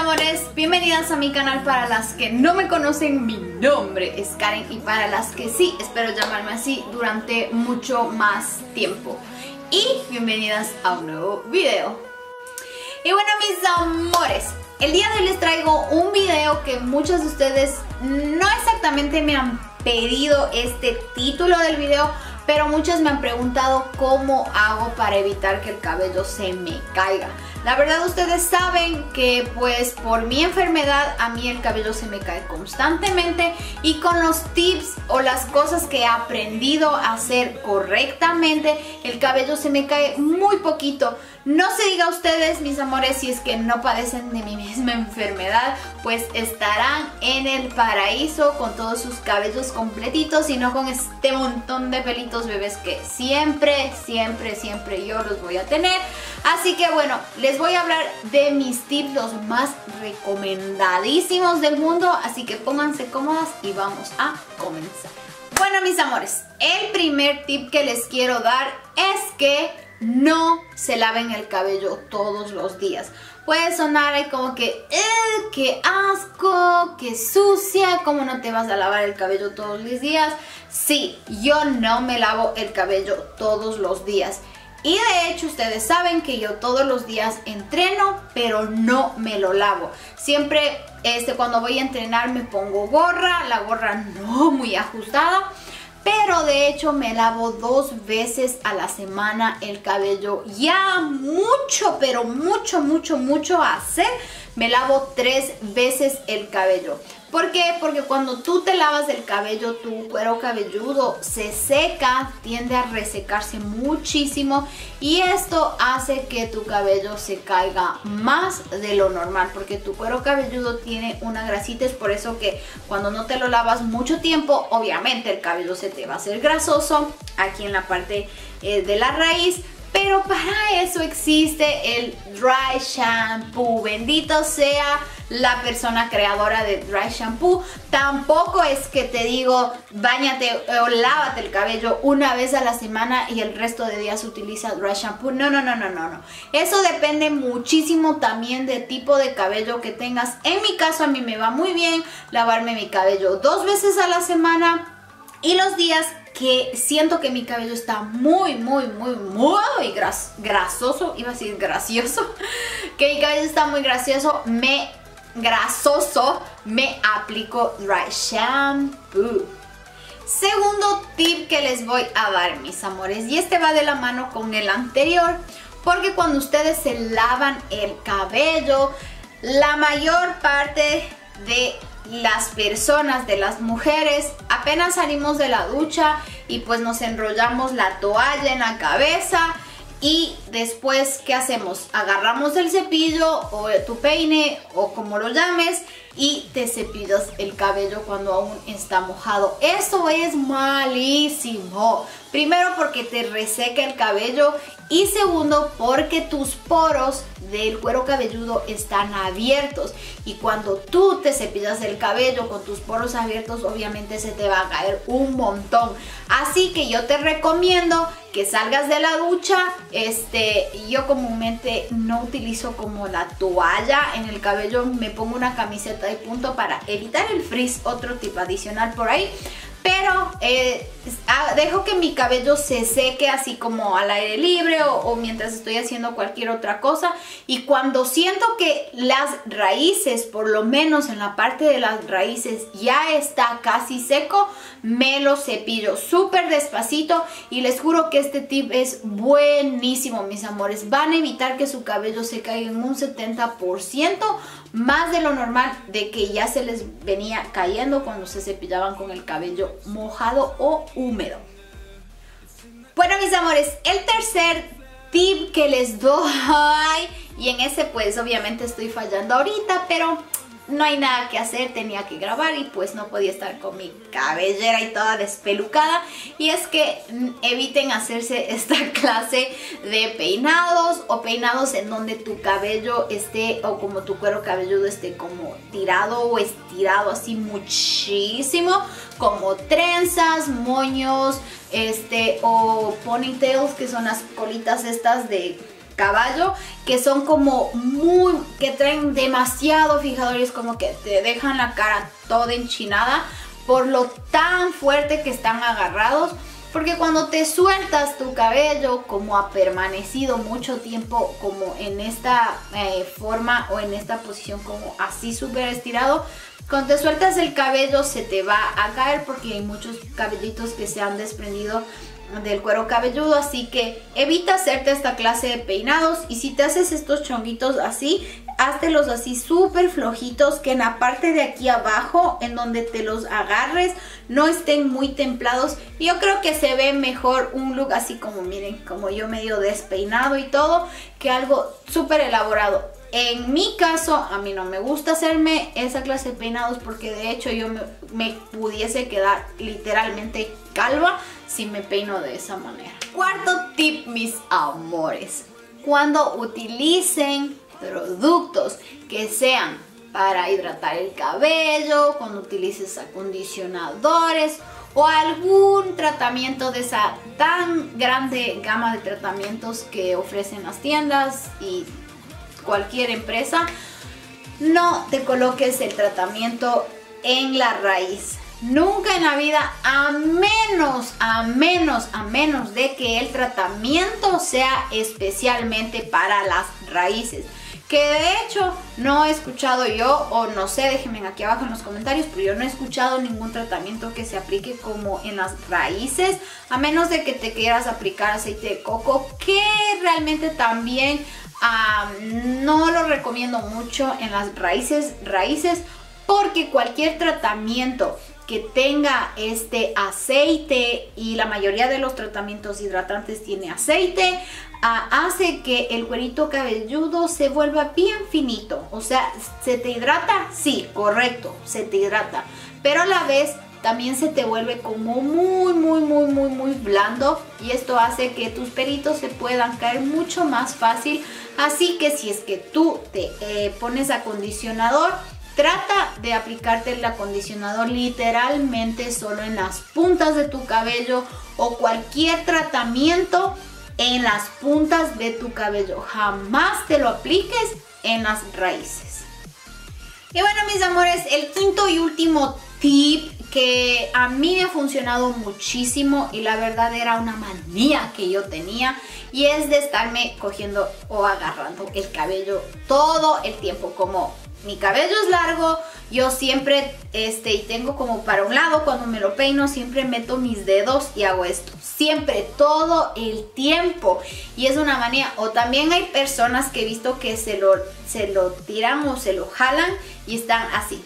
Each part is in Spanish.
amores, bienvenidas a mi canal. Para las que no me conocen, mi nombre es Karen, y para las que sí, espero llamarme así durante mucho más tiempo. Y bienvenidas a un nuevo video. Y bueno, mis amores, el día de hoy les traigo un video que muchos de ustedes no exactamente me han pedido este título del video, pero muchas me han preguntado cómo hago para evitar que el cabello se me caiga. La verdad, ustedes saben que pues por mi enfermedad a mí el cabello se me cae constantemente, y con los tips o las cosas que he aprendido a hacer correctamente, el cabello se me cae muy poquito. No se diga a ustedes, mis amores, si es que no padecen de mi misma enfermedad, pues estarán en el paraíso con todos sus cabellos completitos y no con este montón de pelitos bebés que siempre yo los voy a tener. Así que bueno, les voy a hablar de mis tips, los más recomendadísimos del mundo, así que pónganse cómodas y vamos a comenzar. Bueno, mis amores, el primer tip que les quiero dar es que no se laven el cabello todos los días. Puede sonar ahí como que qué asco, qué sucia, ¿cómo no te vas a lavar el cabello todos los días? Sí, yo no me lavo el cabello todos los días. Y de hecho ustedes saben que yo todos los días entreno, pero no me lo lavo. Siempre cuando voy a entrenar me pongo gorra, la gorra no muy ajustada. Pero de hecho me lavo 2 veces a la semana el cabello. Ya mucho, pero mucho hacer. Me lavo 3 veces el cabello. ¿Por qué? Porque cuando tú te lavas el cabello, tu cuero cabelludo se seca, tiende a resecarse muchísimo, y esto hace que tu cabello se caiga más de lo normal, porque tu cuero cabelludo tiene una grasita. Es por eso que cuando no te lo lavas mucho tiempo, obviamente el cabello se te va a hacer grasoso aquí en la parte de la raíz. Pero para eso existe el Dry Shampoo. Bendito sea la persona creadora de Dry Shampoo. Tampoco es que te digo, báñate o lávate el cabello una vez a la semana y el resto de días utiliza Dry Shampoo. No. Eso depende muchísimo también del tipo de cabello que tengas. En mi caso, a mí me va muy bien lavarme mi cabello 2 veces a la semana. Y los días que siento que mi cabello está muy grasoso, iba a decir gracioso, que mi cabello está muy grasoso, me aplico Dry Shampoo. Segundo tip que les voy a dar, mis amores, y este va de la mano con el anterior, porque cuando ustedes se lavan el cabello, la mayor parte de las personas, de las mujeres, apenas salimos de la ducha y pues nos enrollamos la toalla en la cabeza, y después ¿qué hacemos? Agarramos el cepillo o tu peine o como lo llames y te cepillas el cabello cuando aún está mojado. Eso es malísimo. Primero, porque te reseca el cabello, y segundo, porque tus poros del cuero cabelludo están abiertos, y cuando tú te cepillas el cabello con tus poros abiertos, obviamente se te va a caer un montón. Así que yo te recomiendo que salgas de la ducha. Yo comúnmente no utilizo como la toalla en el cabello, me pongo una camiseta y punto para evitar el frizz, otro tip adicional por ahí. Pero dejo que mi cabello se seque así como al aire libre o mientras estoy haciendo cualquier otra cosa. Y cuando siento que las raíces, por lo menos en la parte de las raíces, ya está casi seco, me lo cepillo súper despacito. Y les juro que este tip es buenísimo, mis amores. Van a evitar que su cabello se caiga en un 70% más de lo normal, de que ya se les venía cayendo cuando se cepillaban con el cabello mojado o húmedo. Bueno, mis amores, el tercer tip que les doy, y en ese pues obviamente estoy fallando ahorita, pero no hay nada que hacer, tenía que grabar y pues no podía estar con mi cabellera y toda despelucada, y es que eviten hacerse esta clase de peinados, o peinados en donde tu cabello esté, o como tu cuero cabelludo esté como tirado o estirado así muchísimo, como trenzas, moños, o ponytails, que son las colitas estas de caballo, que son como que traen demasiado fijador y es como que te dejan la cara toda enchinada por lo tan fuerte que están agarrados. Porque cuando te sueltas tu cabello, como ha permanecido mucho tiempo como en esta forma o en esta posición como así súper estirado, cuando te sueltas el cabello se te va a caer porque hay muchos cabellitos que se han desprendido del cuero cabelludo, así que evita hacerte esta clase de peinados. Y si te haces estos chonguitos así, háztelos así súper flojitos, que en la parte de aquí abajo, en donde te los agarres, no estén muy templados. Y yo creo que se ve mejor un look así como, miren, como yo medio despeinado y todo, que algo súper elaborado. En mi caso, a mí no me gusta hacerme esa clase de peinados porque de hecho yo me pudiese quedar literalmente calva si me peino de esa manera. Cuarto tip, mis amores. Cuando utilicen productos que sean para hidratar el cabello, cuando utilices acondicionadores o algún tratamiento de esa tan grande gama de tratamientos que ofrecen las tiendas y cualquier empresa, no te coloques el tratamiento en la raíz. Nunca en la vida, a menos de que el tratamiento sea especialmente para las raíces. Que de hecho no he escuchado yo, o no sé, déjenme aquí abajo en los comentarios, pero yo no he escuchado ningún tratamiento que se aplique como en las raíces, a menos de que te quieras aplicar aceite de coco, que realmente también no lo recomiendo mucho en las raíces, porque cualquier tratamiento que tenga este aceite, y la mayoría de los tratamientos hidratantes tiene aceite, hace que el cuerito cabelludo se vuelva bien finito. O sea, ¿se te hidrata? Sí, correcto, se te hidrata, pero a la vez también se te vuelve como muy blando, y esto hace que tus pelitos se puedan caer mucho más fácil. Así que si es que tú te pones acondicionador, trata de aplicarte el acondicionador literalmente solo en las puntas de tu cabello, o cualquier tratamiento en las puntas de tu cabello. Jamás te lo apliques en las raíces. Y bueno, mis amores, el quinto y último tip que a mí me ha funcionado muchísimo, y la verdad era una manía que yo tenía, y es de estarme cogiendo o agarrando el cabello todo el tiempo. Como mi cabello es largo, yo siempre y tengo como para un lado, cuando me lo peino siempre meto mis dedos y hago esto, siempre, todo el tiempo, y es una manía. O también hay personas que he visto que se lo tiran o se lo jalan y están así.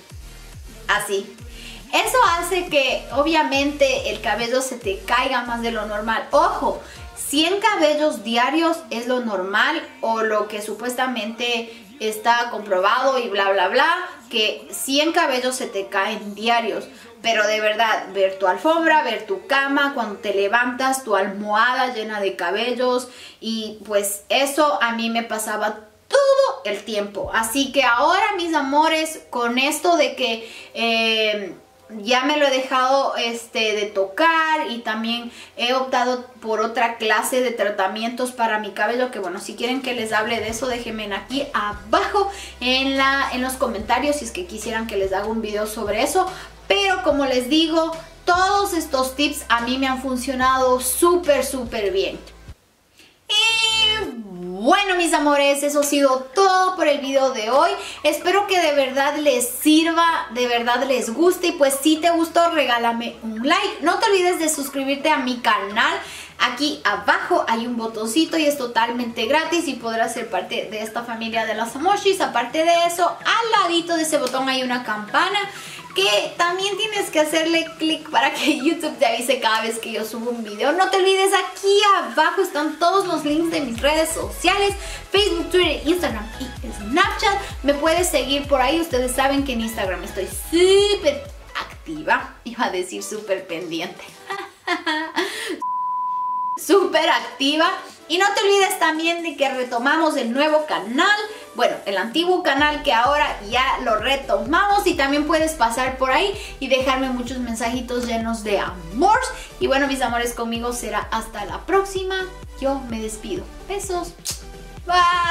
Eso hace que obviamente el cabello se te caiga más de lo normal. Ojo, 100 cabellos diarios es lo normal, o lo que supuestamente está comprobado y bla bla bla, que 100 cabellos se te caen diarios. Pero de verdad, ver tu alfombra, ver tu cama, cuando te levantas, tu almohada llena de cabellos, y pues eso a mí me pasaba todo el tiempo. Así que ahora, mis amores, con esto de que ya me lo he dejado de tocar, y también he optado por otra clase de tratamientos para mi cabello, que bueno, si quieren que les hable de eso, déjenme aquí abajo en los comentarios si es que quisieran que les haga un video sobre eso. Pero como les digo, todos estos tips a mí me han funcionado súper bien. Y bueno, mis amores, eso ha sido todo por el video de hoy. Espero que de verdad les sirva, de verdad les guste, y pues si te gustó, regálame un like. No te olvides de suscribirte a mi canal. Aquí abajo hay un botoncito y es totalmente gratis, y podrás ser parte de esta familia de las Amoshis. Aparte de eso, al ladito de ese botón hay una campana que también tienes que hacerle clic para que YouTube te avise cada vez que yo subo un video. No te olvides, aquí abajo están todos los links de mis redes sociales: Facebook, Twitter, Instagram y Snapchat. Me puedes seguir por ahí. Ustedes saben que en Instagram estoy súper activa. Iba a decir súper pendiente. Súper activa. Y no te olvides también de que retomamos el nuevo canal, bueno, el antiguo canal, que ahora ya lo retomamos, y también puedes pasar por ahí y dejarme muchos mensajitos llenos de amor. Y bueno, mis amores, conmigo será hasta la próxima. Yo me despido. Besos. Bye.